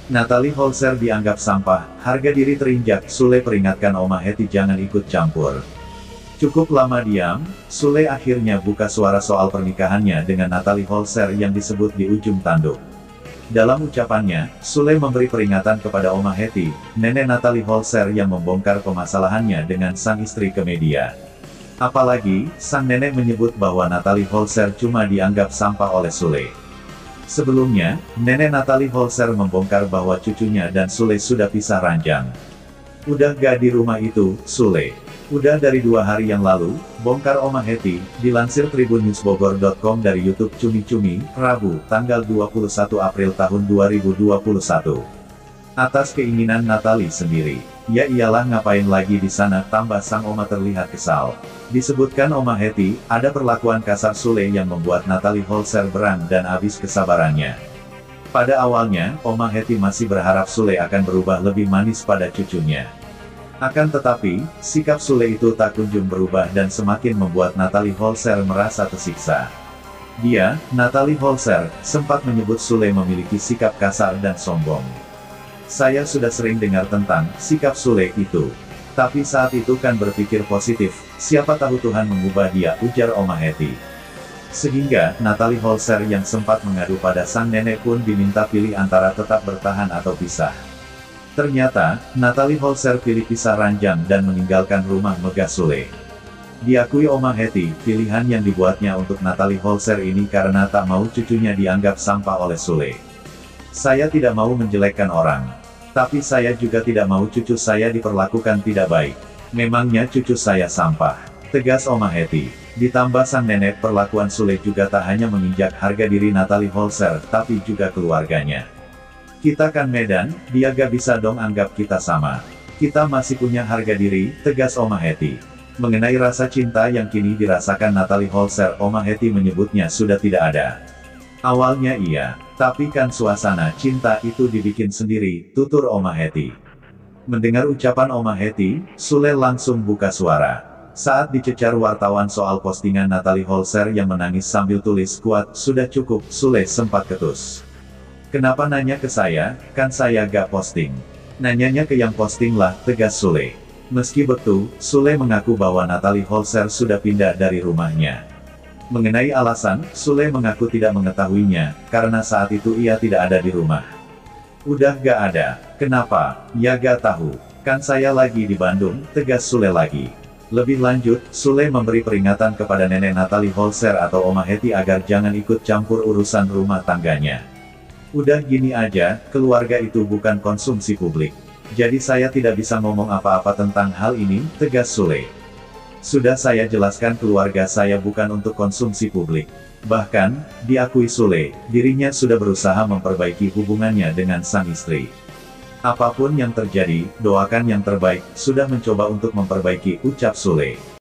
Natalie Holzer dianggap sampah, harga diri terinjak, Sule peringatkan Oma Hetty jangan ikut campur. Cukup lama diam, Sule akhirnya buka suara soal pernikahannya dengan Natalie Holzer yang disebut di ujung tanduk. Dalam ucapannya, Sule memberi peringatan kepada Oma Hetty, nenek Natalie Holzer yang membongkar permasalahannya dengan sang istri ke media. Apalagi, sang nenek menyebut bahwa Natalie Holzer cuma dianggap sampah oleh Sule. Sebelumnya, nenek Natalie Holzer membongkar bahwa cucunya dan Sule sudah pisah ranjang. Udah gak di rumah itu, Sule. Udah dari 2 hari yang lalu, bongkar Oma Hetty, dilansir tribunnewsbogor.com dari YouTube Cumi Cumi, Rabu, tanggal 21 April tahun 2021. Atas keinginan Natalie sendiri. Ya iyalah ngapain lagi di sana, tambah sang Oma terlihat kesal. Disebutkan Oma Hetty, ada perlakuan kasar Sule yang membuat Natalie Holzer berang dan habis kesabarannya. Pada awalnya, Oma Hetty masih berharap Sule akan berubah lebih manis pada cucunya. Akan tetapi, sikap Sule itu tak kunjung berubah dan semakin membuat Natalie Holzer merasa tersiksa. Dia, Natalie Holzer, sempat menyebut Sule memiliki sikap kasar dan sombong. Saya sudah sering dengar tentang sikap Sule itu. Tapi saat itu kan berpikir positif, siapa tahu Tuhan mengubah dia, ujar Oma Hetty. Sehingga, Natalie Holzer yang sempat mengadu pada sang nenek pun diminta pilih antara tetap bertahan atau pisah. Ternyata, Natalie Holzer pilih pisah ranjang dan meninggalkan rumah megah Sule. Diakui Oma Hetty, pilihan yang dibuatnya untuk Natalie Holzer ini karena tak mau cucunya dianggap sampah oleh Sule. Saya tidak mau menjelekkan orang. Tapi saya juga tidak mau cucu saya diperlakukan tidak baik. Memangnya cucu saya sampah? Tegas Oma Hetty. Ditambah sang nenek, perlakuan Sule juga tak hanya menginjak harga diri Natalie Holzer, tapi juga keluarganya. Kita kan Medan, dia gak bisa dong anggap kita sama. Kita masih punya harga diri, tegas Oma Hetty. Mengenai rasa cinta yang kini dirasakan Natalie Holzer, Oma Hetty menyebutnya sudah tidak ada. Awalnya iya, tapi kan suasana cinta itu dibikin sendiri, tutur Oma Hetty. Mendengar ucapan Oma Hetty, Sule langsung buka suara. Saat dicecar wartawan soal postingan Natalie Holzer yang menangis sambil tulis kuat, sudah cukup, Sule sempat ketus. Kenapa nanya ke saya, kan saya gak posting. Nanyanya ke yang posting lah, tegas Sule. Meski begitu, Sule mengaku bahwa Natalie Holzer sudah pindah dari rumahnya. Mengenai alasan, Sule mengaku tidak mengetahuinya, karena saat itu ia tidak ada di rumah. Udah gak ada. Kenapa? Ya gak tahu. Kan saya lagi di Bandung, tegas Sule lagi. Lebih lanjut, Sule memberi peringatan kepada nenek Natalie Holzer atau Oma Hetty agar jangan ikut campur urusan rumah tangganya. Udah gini aja, keluarga itu bukan konsumsi publik. Jadi saya tidak bisa ngomong apa-apa tentang hal ini, tegas Sule. Sudah saya jelaskan keluarga saya bukan untuk konsumsi publik. Bahkan, diakui Sule, dirinya sudah berusaha memperbaiki hubungannya dengan sang istri. Apapun yang terjadi, doakan yang terbaik, sudah mencoba untuk memperbaiki, ucap Sule.